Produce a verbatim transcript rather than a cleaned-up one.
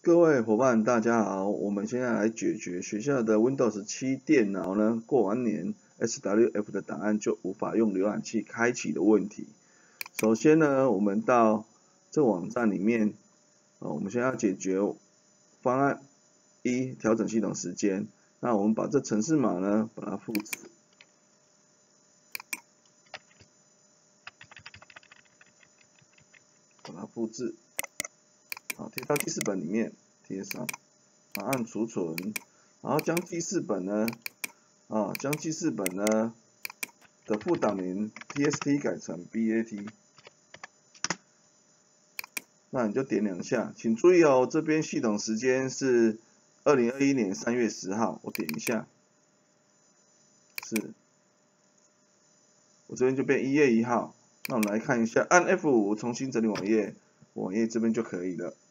各位伙伴，大家好，我们现在来解决学校的 Windows 七电脑呢，过完年 S W F 的档案就无法用浏览器开启的问题。首先呢，我们到这个网站里面，哦，我们先要解决方案一，调整系统时间。那我们把这程式码呢，把它复制，把它复制。好，贴到记事本里面，贴上，档案储存，然后将记事本呢，啊，将记事本呢的副档名 T S T 改成 B A T， 那你就点两下，请注意哦，这边系统时间是二零二一年三月十号，我点一下，是，我这边就变一月一号，那我们来看一下，按 F 五重新整理网页，网页这边就可以了。